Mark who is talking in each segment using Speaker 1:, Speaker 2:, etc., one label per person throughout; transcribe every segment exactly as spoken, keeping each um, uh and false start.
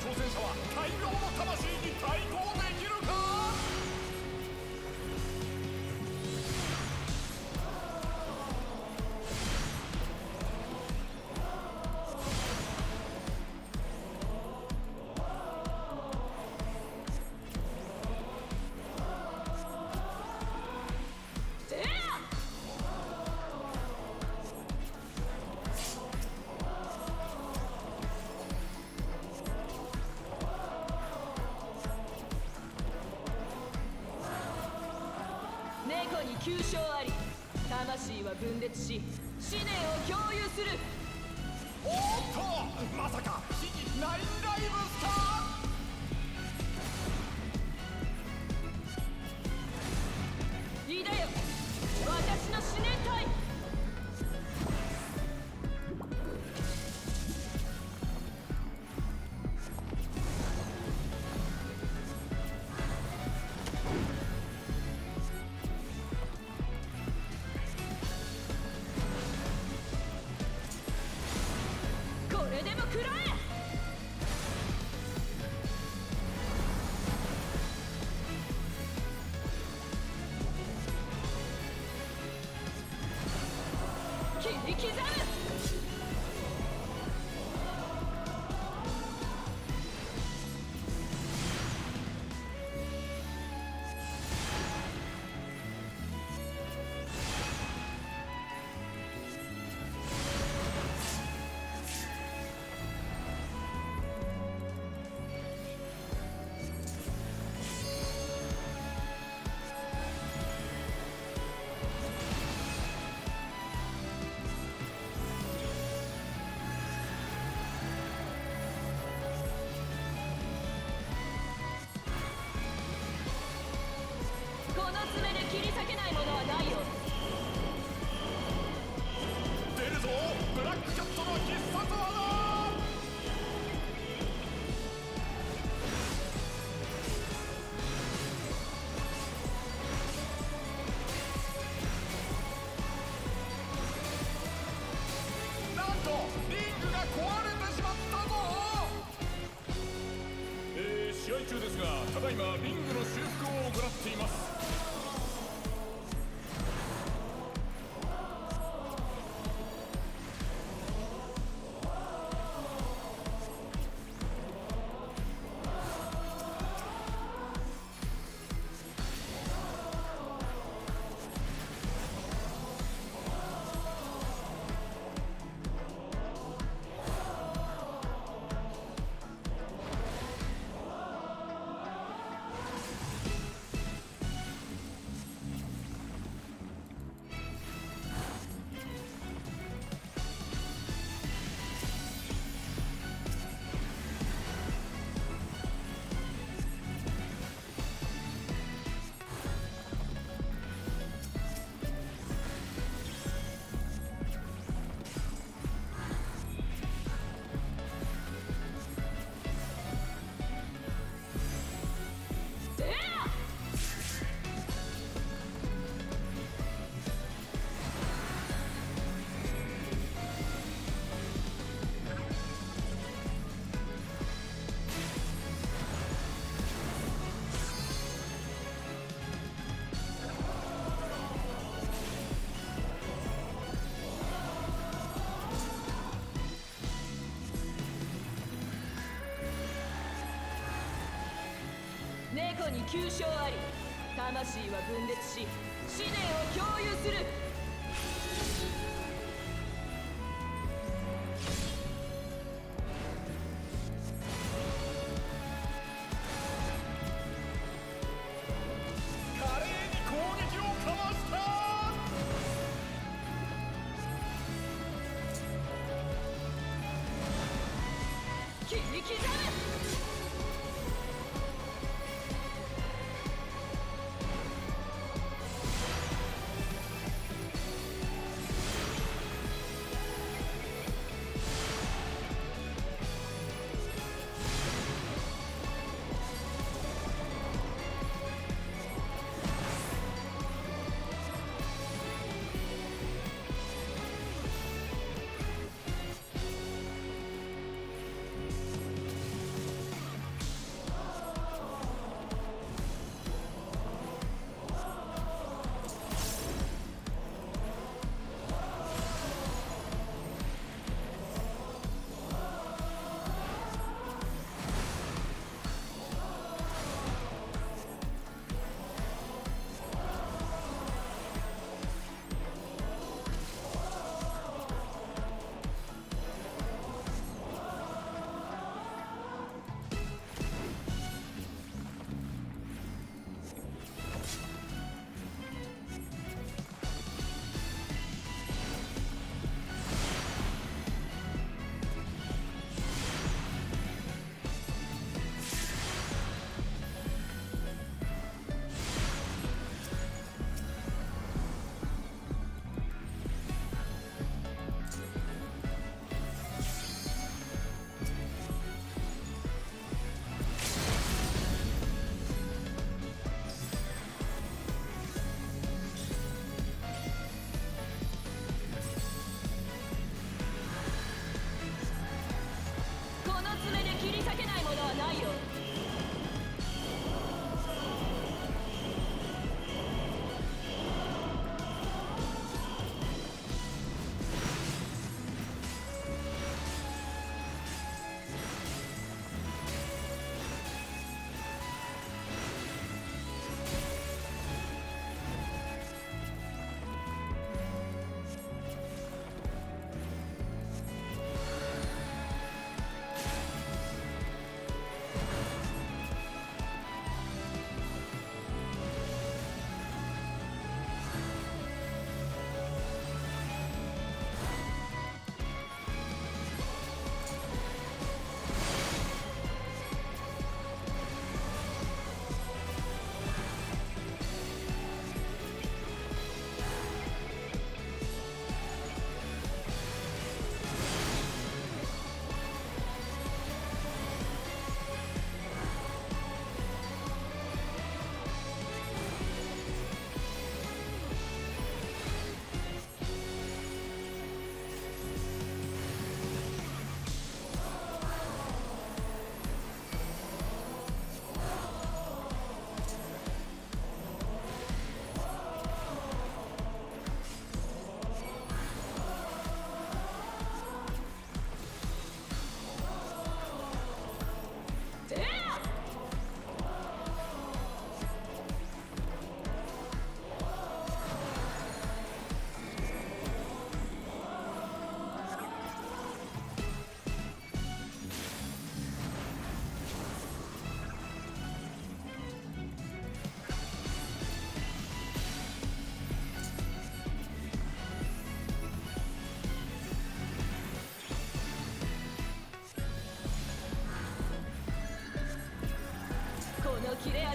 Speaker 1: 挑戦者は大量の魂に対抗できるか。
Speaker 2: 猫に急所あり。魂は分裂し思念を共有する。
Speaker 1: おっと、まさか秘技ナインライブスタ
Speaker 2: ー。いいだよ、私の思念体。これでも食らえ。切り刻む。この爪で切り裂けないものはないよ。
Speaker 1: ー。出るぞ、ブラックキャットの必殺技。なんとリングが壊れてしまったぞ。えー、試合中ですが、ただいまリングの修復を行っています。
Speaker 2: 猫に急所あり。魂は分裂し思念を共有する。
Speaker 1: 華麗に攻撃をかわした。
Speaker 2: 切り刻む。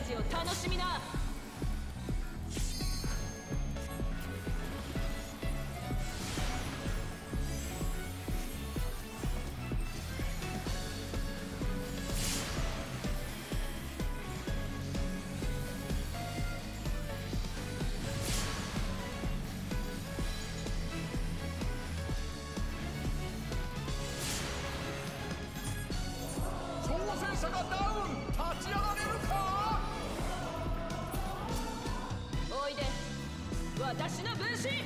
Speaker 2: ジを楽しみな。
Speaker 1: 挑戦者がダウン。立ち上がれるか。
Speaker 2: おいで、私の分身。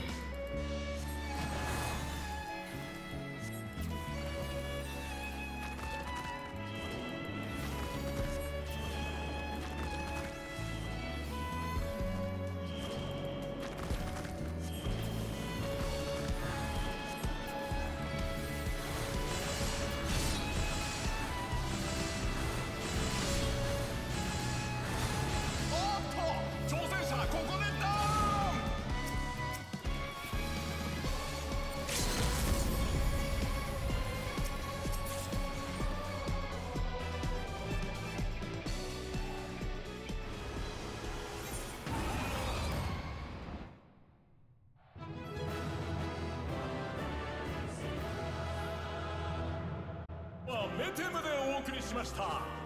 Speaker 1: おっと挑戦者ここでダウン。メテムでお送りしました。